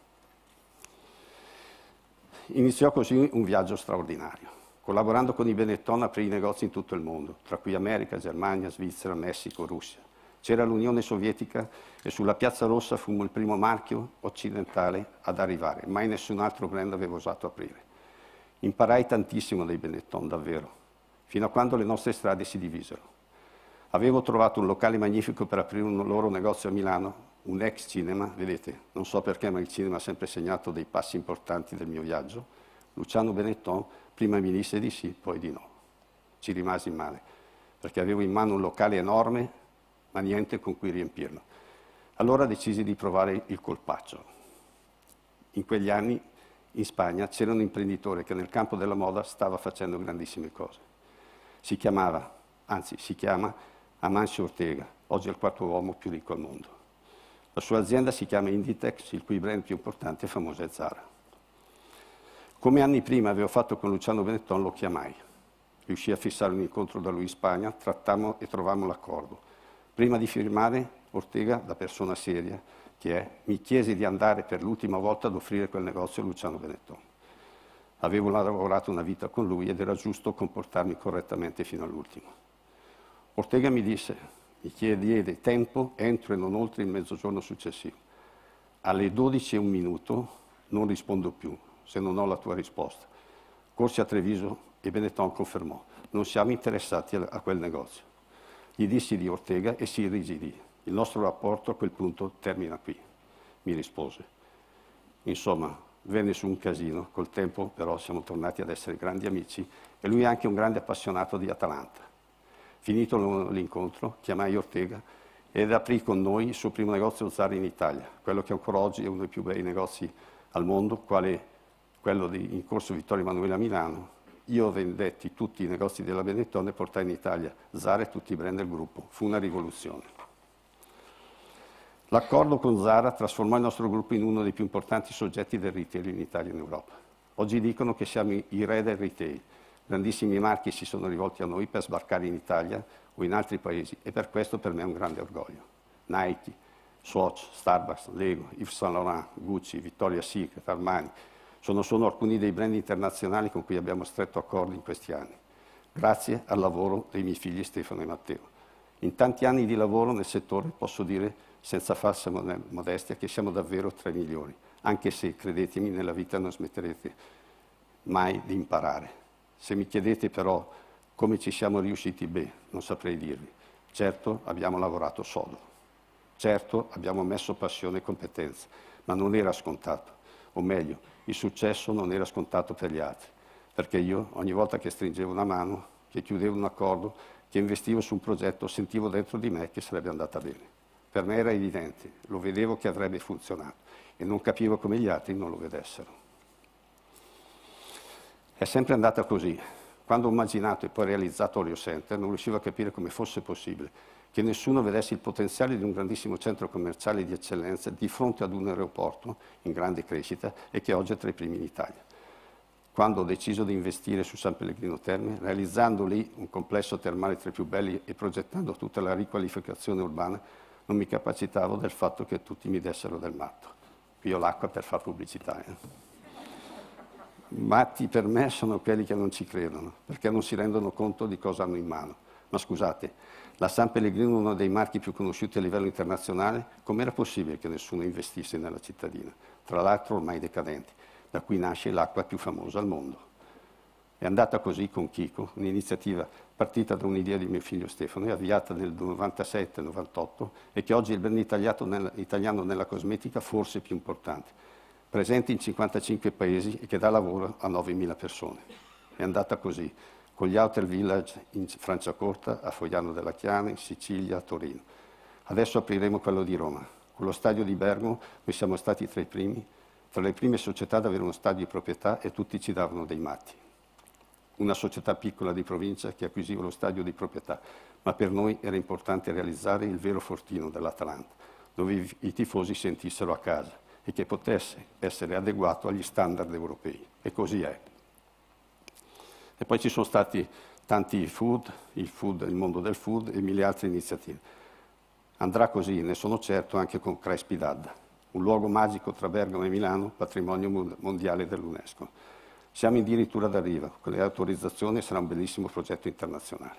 Iniziò così un viaggio straordinario. Collaborando con i Benetton aprì negozi in tutto il mondo, tra cui America, Germania, Svizzera, Messico, Russia. C'era l'Unione Sovietica e sulla Piazza Rossa fummo il primo marchio occidentale ad arrivare. Mai nessun altro brand aveva osato aprire. Imparai tantissimo dai Benetton, davvero, fino a quando le nostre strade si divisero. Avevo trovato un locale magnifico per aprire un loro negozio a Milano, un ex cinema, vedete, non so perché, ma il cinema ha sempre segnato dei passi importanti del mio viaggio. Luciano Benetton prima mi disse di sì, poi di no. Ci rimasi male, perché avevo in mano un locale enorme, ma niente con cui riempirlo. Allora decisi di provare il colpaccio. In quegli anni in Spagna c'era un imprenditore che nel campo della moda stava facendo grandissime cose. Si chiama Amancio Ortega, oggi è il 4º uomo più ricco al mondo. La sua azienda si chiama Inditex, il cui brand più importante e famoso è Zara. Come anni prima avevo fatto con Luciano Benetton, lo chiamai. Riuscii a fissare un incontro da lui in Spagna, trattammo e trovammo l'accordo. Prima di firmare, Ortega, da persona seria che è, mi chiese di andare per l'ultima volta ad offrire quel negozio a Luciano Benetton. Avevo lavorato una vita con lui ed era giusto comportarmi correttamente fino all'ultimo. Ortega mi chiede tempo entro e non oltre il mezzogiorno successivo. Alle 12:01 non rispondo più, se non ho la tua risposta. Corsi a Treviso e Benetton confermò: non siamo interessati a quel negozio. Gli dissi di Ortega e si irrigidì. Il nostro rapporto a quel punto termina qui, mi rispose. Insomma, venne su un casino, col tempo però siamo tornati ad essere grandi amici e lui è anche un grande appassionato di Atalanta. Finito l'incontro, chiamai Ortega ed aprì con noi il suo primo negozio Zara in Italia, quello che ancora oggi è uno dei più bei negozi al mondo, quale quello in corso Vittorio Emanuele a Milano, io vendetti tutti i negozi della Benetton e portai in Italia Zara e tutti i brand del gruppo. Fu una rivoluzione. L'accordo con Zara trasformò il nostro gruppo in uno dei più importanti soggetti del retail in Italia e in Europa. Oggi dicono che siamo i re del retail. Grandissimi marchi si sono rivolti a noi per sbarcare in Italia o in altri paesi e per questo per me è un grande orgoglio. Nike, Swatch, Starbucks, Lego, Yves Saint Laurent, Gucci, Victoria's Secret, Armani sono alcuni dei brand internazionali con cui abbiamo stretto accordi in questi anni, grazie al lavoro dei miei figli Stefano e Matteo. In tanti anni di lavoro nel settore posso dire, senza falsa modestia, che siamo davvero tra i migliori, anche se, credetemi, nella vita non smetterete mai di imparare. Se mi chiedete però come ci siamo riusciti, non saprei dirvi. Certo, abbiamo lavorato sodo. Certo, abbiamo messo passione e competenza, ma non era scontato. O meglio, il successo non era scontato per gli altri, perché io, ogni volta che stringevo una mano, che chiudevo un accordo, che investivo su un progetto, sentivo dentro di me che sarebbe andata bene. Per me era evidente, lo vedevo che avrebbe funzionato e non capivo come gli altri non lo vedessero. È sempre andata così. Quando ho immaginato e poi realizzato Olio Center, non riuscivo a capire come fosse possibile che nessuno vedesse il potenziale di un grandissimo centro commerciale di eccellenza di fronte ad un aeroporto in grande crescita e che oggi è tra i primi in Italia. Quando ho deciso di investire su San Pellegrino Terme, realizzando lì un complesso termale tra i più belli e progettando tutta la riqualificazione urbana, non mi capacitavo del fatto che tutti mi dessero del matto. Qui ho l'acqua per fare pubblicità. Matti per me sono quelli che non ci credono, perché non si rendono conto di cosa hanno in mano. Ma scusate, la San Pellegrino è uno dei marchi più conosciuti a livello internazionale, com'era possibile che nessuno investisse nella cittadina? Tra l'altro ormai decadenti, da cui nasce l'acqua più famosa al mondo. È andata così con Chico, un'iniziativa partita da un'idea di mio figlio Stefano e avviata nel 97-98 e che oggi è il brand italiano nella cosmetica forse più importante, presente in 55 paesi e che dà lavoro a 9.000 persone. È andata così, con gli Outer Village in Franciacorta, a Fogliano della Chiana, in Sicilia, a Torino. Adesso apriremo quello di Roma. Con lo stadio di Bergamo noi siamo stati tra le prime società ad avere uno stadio di proprietà e tutti ci davano dei matti. Una società piccola di provincia che acquisiva lo stadio di proprietà, ma per noi era importante realizzare il vero fortino dell'Atalanta, dove i tifosi sentissero a casa e che potesse essere adeguato agli standard europei. E così è. E poi ci sono stati tanti il mondo del food e mille altre iniziative. Andrà così, ne sono certo, anche con Crespi d'Adda, un luogo magico tra Bergamo e Milano, patrimonio mondiale dell'UNESCO. Siamo addirittura d'arrivo, con le autorizzazioni sarà un bellissimo progetto internazionale.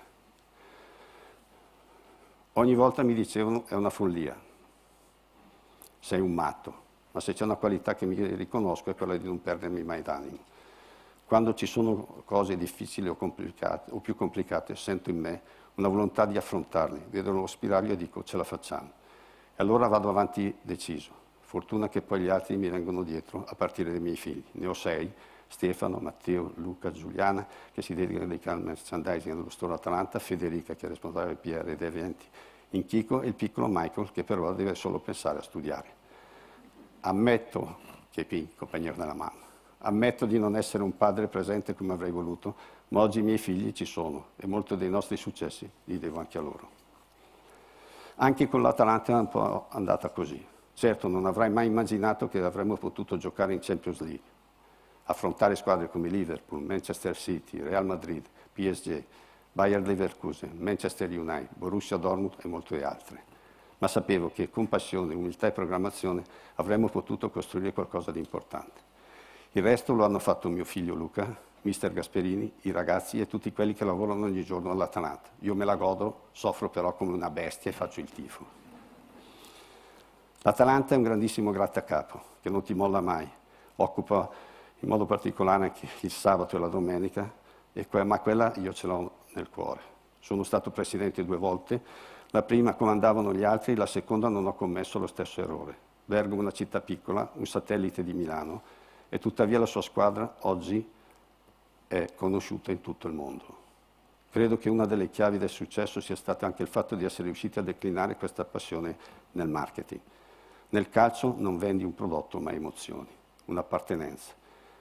Ogni volta mi dicevano è una follia, sei un matto, ma se c'è una qualità che mi riconosco è quella di non perdermi mai d'animo. Quando ci sono cose difficili o complicate, o più complicate, sento in me una volontà di affrontarle, vedo lo spiraglio e dico ce la facciamo. E allora vado avanti deciso. Fortuna che poi gli altri mi vengono dietro, a partire dai miei figli. Ne ho 6, Stefano, Matteo, Luca, Giuliana, che si dedicano al merchandising dello store Atalanta, Federica, che è responsabile PR ed eventi in Chico, e il piccolo Michael, che però deve solo pensare a studiare. Ammetto che è in compagnia della mamma. Ammetto di non essere un padre presente come avrei voluto, ma oggi i miei figli ci sono e molti dei nostri successi li devo anche a loro. Anche con l'Atalanta è un po' andata così. Certo, non avrei mai immaginato che avremmo potuto giocare in Champions League, affrontare squadre come Liverpool, Manchester City, Real Madrid, PSG, Bayer Leverkusen, Manchester United, Borussia Dortmund e molte altre. Ma sapevo che con passione, umiltà e programmazione avremmo potuto costruire qualcosa di importante. Il resto lo hanno fatto mio figlio Luca, mister Gasperini, i ragazzi e tutti quelli che lavorano ogni giorno all'Atalanta. Io me la godo, soffro però come una bestia e faccio il tifo. L'Atalanta è un grandissimo grattacapo che non ti molla mai, occupa in modo particolare anche il sabato e la domenica, ma quella io ce l'ho nel cuore. Sono stato presidente 2 volte, la prima comandavano gli altri, la seconda non ho commesso lo stesso errore. Bergamo è una città piccola, un satellite di Milano, e tuttavia la sua squadra oggi è conosciuta in tutto il mondo. Credo che una delle chiavi del successo sia stato anche il fatto di essere riusciti a declinare questa passione nel marketing. Nel calcio non vendi un prodotto ma emozioni, un'appartenenza.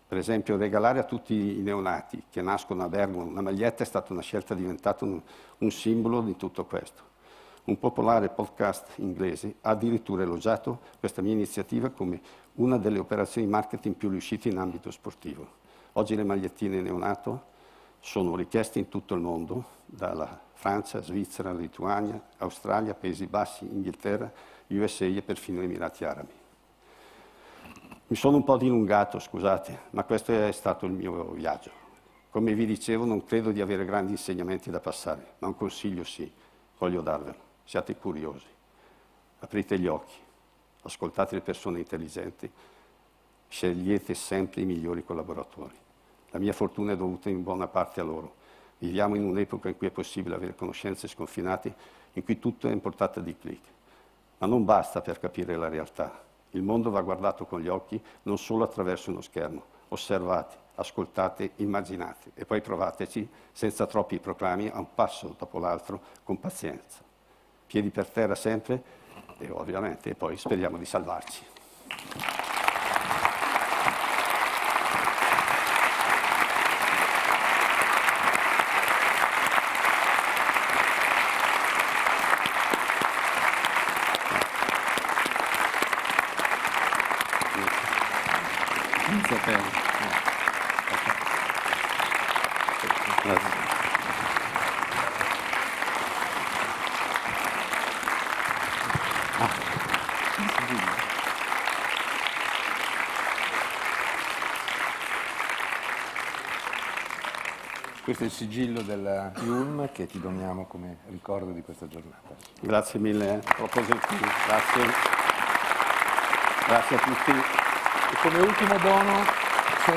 Per esempio, regalare a tutti i neonati che nascono a Bergamo una maglietta è stata una scelta diventata un simbolo di tutto questo. Un popolare podcast inglese ha addirittura elogiato questa mia iniziativa come una delle operazioni marketing più riuscite in ambito sportivo. Oggi le magliettine neonato sono richieste in tutto il mondo, dalla Francia, Svizzera, Lituania, Australia, Paesi Bassi, Inghilterra, USA e perfino Emirati Arabi. Mi sono un po' dilungato, scusate, ma questo è stato il mio viaggio. Come vi dicevo, non credo di avere grandi insegnamenti da passare, ma un consiglio sì, voglio darvelo. Siate curiosi, aprite gli occhi, ascoltate le persone intelligenti, scegliete sempre i migliori collaboratori. La mia fortuna è dovuta in buona parte a loro. Viviamo in un'epoca in cui è possibile avere conoscenze sconfinate, in cui tutto è in portata di clic. Ma non basta per capire la realtà. Il mondo va guardato con gli occhi, non solo attraverso uno schermo. Osservate, ascoltate, immaginate e poi provateci senza troppi proclami, a un passo dopo l'altro, con pazienza. Piedi per terra sempre e ovviamente poi speriamo di salvarci. Questo è il sigillo della IULM che ti doniamo come ricordo di questa giornata. Grazie mille, troppo gentili, grazie. Grazie a tutti. E come ultimo dono c'è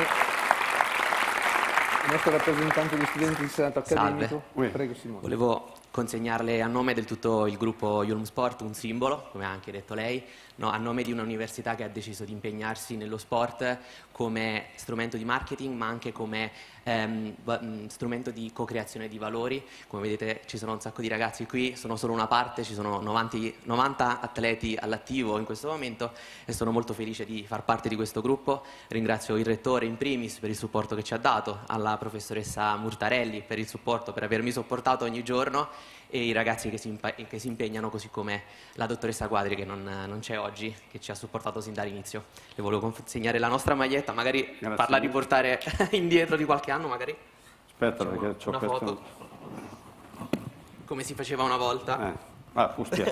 il nostro rappresentante di studenti del Senato accademico. Salve. Prego Simone. Volevo consegnarle a nome del tutto il gruppo IULM Sport un simbolo, come ha anche detto lei, a nome di un'università che ha deciso di impegnarsi nello sport come strumento di marketing, ma anche come strumento di co-creazione di valori. Come vedete ci sono un sacco di ragazzi qui, sono solo una parte, ci sono 90 atleti all'attivo in questo momento e sono molto felice di far parte di questo gruppo. Ringrazio il Rettore in primis per il supporto che ci ha dato, alla professoressa Murtarelli per il supporto, per avermi supportato ogni giorno, e i ragazzi che si impegnano, così come la dottoressa Quadri che non c'è oggi, che ci ha supportato sin dall'inizio. Le volevo consegnare la nostra maglietta, magari farla riportare indietro di qualche anno, magari. Aspetta, perché c'ho una questo... foto, come si faceva una volta. Fuschia.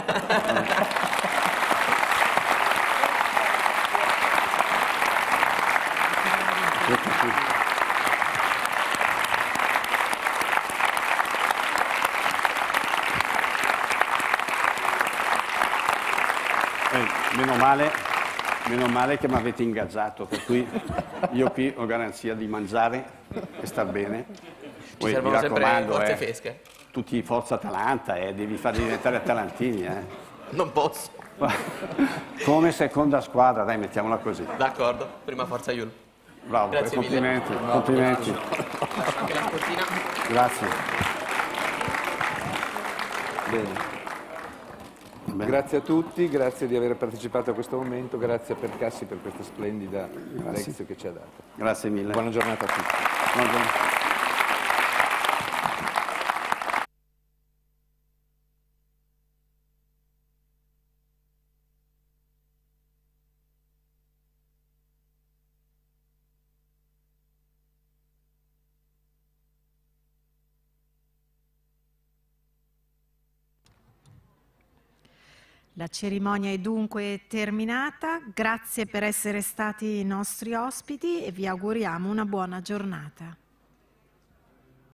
Meno male che mi avete ingaggiato, per cui io qui ho garanzia di mangiare e star bene. Ci servono sempre forze fresche. Tutti Forza Atalanta, devi farli diventare atalantini. Non posso. Come seconda squadra, dai, mettiamola così. D'accordo, prima Forza IULM. Bravo, Grazie complimenti, mille. complimenti. Lascio anche la sportina. Grazie. Bene. Grazie a tutti, grazie di aver partecipato a questo momento, grazie a Percassi per questa splendida lezione che ci ha dato. Grazie mille. Buona giornata a tutti. Buongiorno. La cerimonia è dunque terminata, grazie per essere stati i nostri ospiti e vi auguriamo una buona giornata.